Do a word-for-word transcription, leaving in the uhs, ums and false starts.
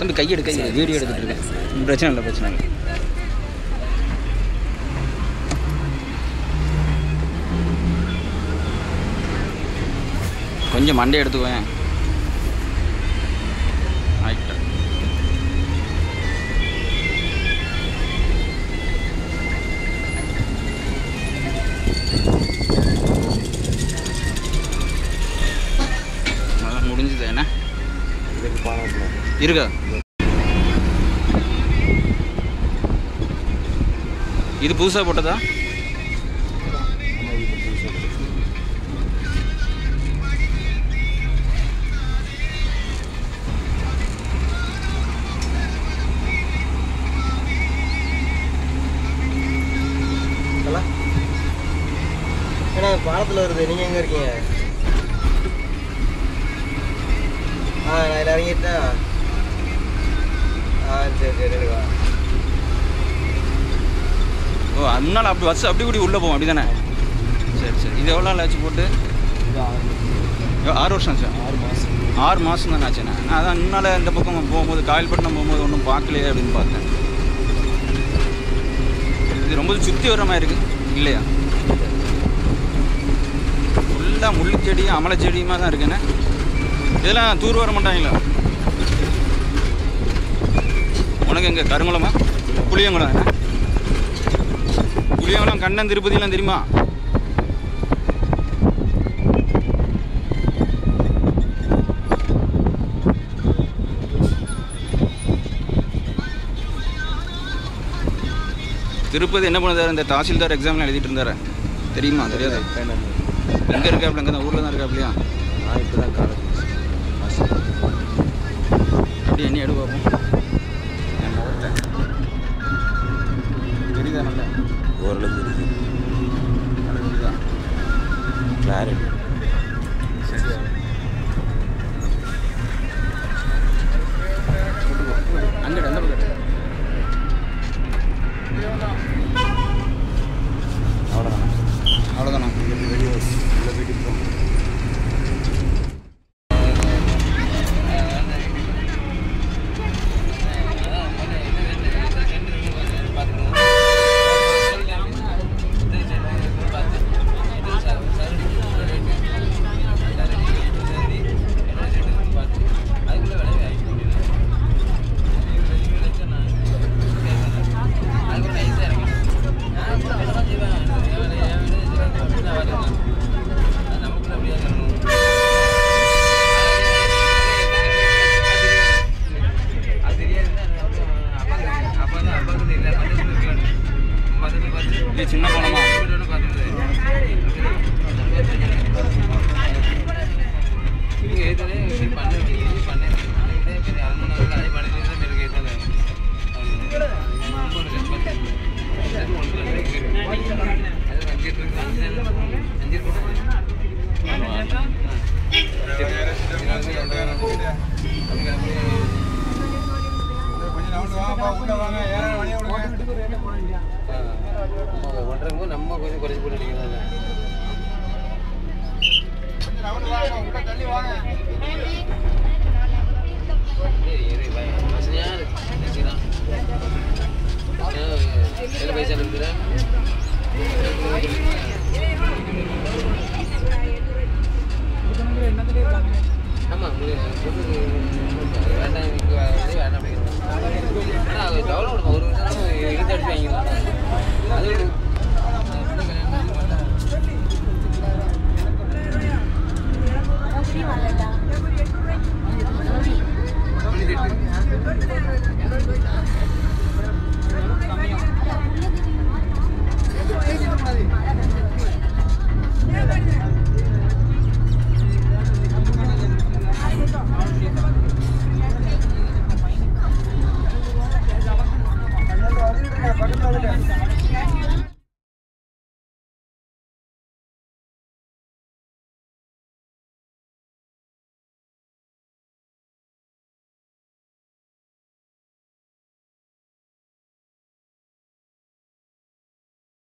தம்பி கை எடுக்க வீடியோ எடுத்துகிட்டு இருக்கேன். பிரச்சனை இல்லை பிரச்சனை இல்லை. கொஞ்சம் மண்டே எடுத்துக்குவேன். ஆயிட்டா அதான் முடிஞ்சது. என்ன இருக்கா? இது புதுசாக போட்டதா? ஏன்னா பாலத்தில் வருது. நீங்கள் எங்கே இருக்கீங்க? ஆ நான் இதில் இறங்கிட்டா. ஆ சரி சரி வா. ஓ முன்னால் அப்படி பஸ் அப்படி கூடி உள்ளே போவோம் அப்படி தானே? சரி சரி. இது எவ்வளோ நாள் ஆச்சு போட்டு? ஆறு வருஷம் ஆச்சு. ஆறு மாதம் ஆறு மாதம் தானே ஆச்சுண்ணே. நான் அதான் முன்னால் இந்த பக்கம் போகும்போது காயல்பட்டினம் போகும்போது ஒன்றும் பார்க்கலையே அப்படின்னு பார்த்தேன். இது ரொம்ப சுற்றி வர மாதிரி இருக்குது இல்லையா? ஃபுல்லாக முள்ளு செடியும் அமலை செடியுமா தான் இருக்குண்ணே. இதெல்லாம் தூர் வர மாட்டாங்களா? உனக்கு எங்கே கருங்குளமா புளியங்குளம்? என்ன புளியங்குளம் கண்ணன் திருப்பதிலாம் தெரியுமா? திருப்பதி என்ன பண்ணுறாரு? இந்த தாசில்தார் எக்ஸாம்லாம் எழுதிட்டு இருந்தாரு தெரியுமா? தெரியாது. எங்கே இருக்காப்புல? எங்கே தான் ஊரில் தான் இருக்காப்புலையா? நான் இப்போ தான் காலேஜ் அப்படி என்ன எடு பார்ப்போம். தெரியுதா? நல்ல ஓரளவு தெரியுது. நல்ல தெரியுதா? கிளாரிட்டி. சரி அங்கே எந்த பக்கம்? அவ்வளோதானா? அவ்வளோதானா? வீடியோ இல்லை வீடியோ